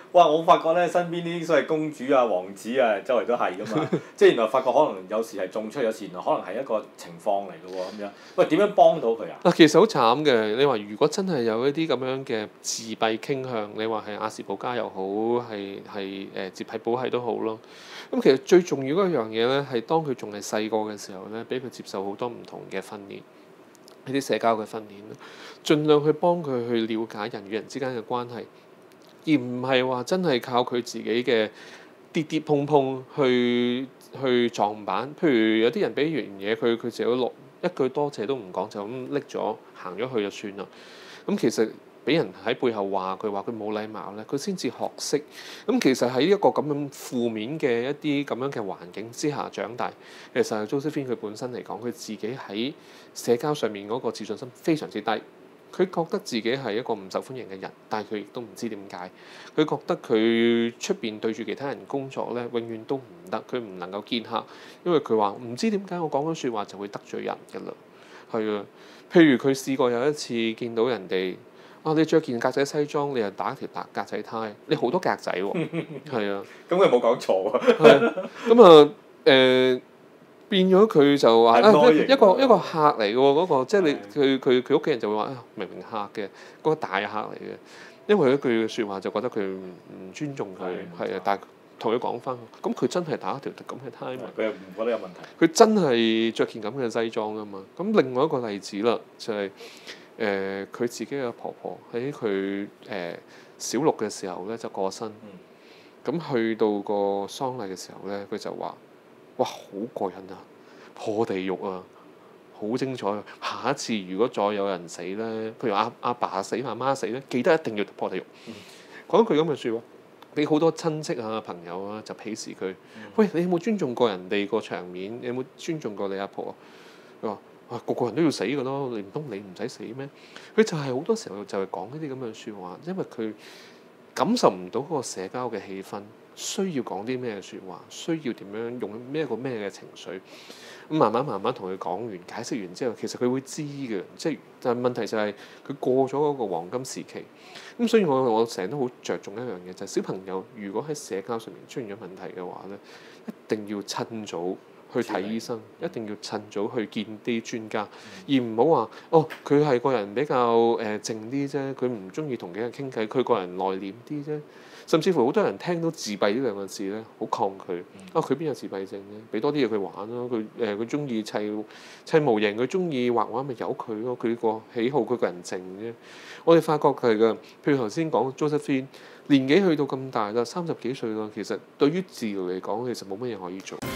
哇！我發覺咧，身邊呢啲所謂公主啊、王子啊，周圍都係噶嘛。即係原來發覺可能有時係中出，有時原來可能係一個情況嚟嘅喎咁樣。喂，點樣幫到佢啊？ 嗱，其實好慘嘅。你話如果真係有一啲咁樣嘅自閉傾向，你話係亞氏保加又好，係接體補係都好咯。咁其實最重要嗰樣嘢咧，係當佢仲係細個嘅時候咧，俾佢接受好多唔同嘅訓練，呢啲社交嘅訓練，盡量去幫佢去了解人與人之間嘅關係。而唔係話真係靠佢自己嘅跌跌碰碰去撞板。譬如有啲人俾完嘢佢自己落一句多謝都唔講，就咁拎咗行咗去就算啦。咁其實俾人喺背後話佢冇禮貌咧，佢先至學識。咁其實喺一個咁樣負面嘅一啲咁樣嘅環境之下長大，其實 Josephine 佢本身嚟講，佢自己喺社交上面嗰個自信心非常之低。佢覺得自己係一個唔受歡迎嘅人，但係佢亦都唔知點解。佢覺得佢出邊對住其他人工作咧，永遠都唔得，佢唔能夠見客，因為佢話唔知點解我講緊説話就會得罪人㗎啦。係啊，譬如佢試過有一次見到人哋你着件格仔西裝，你又打條格仔呔，你好多格仔喎。係啊。 咁佢冇講錯喎。 係。咁啊變咗佢就話一個客嚟嘅喎，嗰個即係你佢屋企人就會話明明客嘅嗰個大客嚟嘅，因為一句説話就覺得佢唔尊重佢。係啊，但係同佢講翻，咁佢真係打一條咁嘅呔嘛， 佢又唔覺得有問題。 佢真係着件咁嘅西裝啊嘛。咁另外一個例子啦，就係佢自己嘅婆婆喺佢小六嘅時候咧就過身，咁去到個喪禮嘅時候咧，佢就話：哇，好過癮啊！破地獄啊，好精彩啊！下一次如果再有人死咧，譬如阿爸死、媽媽死咧，記得一定要破地獄。講句咁嘅説話，俾好多親戚啊、朋友啊就鄙視佢。喂，你有冇尊重過人哋個場面？你有冇尊重過你阿婆啊？佢話：個個人都要死㗎咯，唔通你唔使死咩？佢就係好多時候就係講呢啲咁嘅説話，因為佢感受唔到嗰個社交嘅氣氛。需要講啲咩説話，需要點樣用咩嘅情緒，咁慢慢同佢講完、解釋完之後，其實佢會知嘅，但係問題就係佢過咗嗰個黃金時期，咁所以我成日都好着重一樣嘢，就係小朋友如果喺社交上面出現咗問題嘅話咧，一定要趁早去睇醫生，一定要趁早去見啲專家，而唔好話佢係個人比較靜啲啫，佢唔中意同幾個人傾偈，佢個人內斂啲啫。甚至乎好多人聽到自閉呢兩個字咧，好抗拒。佢邊有自閉症咧？俾多啲嘢佢玩咯。佢中意砌模型，佢中意畫畫咪由佢咯。佢個喜好，佢個人靜啫。我哋發覺佢係㗎。譬如頭先講 Josephine 年紀去到咁大啦，30幾歲啦，其實對於治療嚟講，其實冇乜嘢可以做。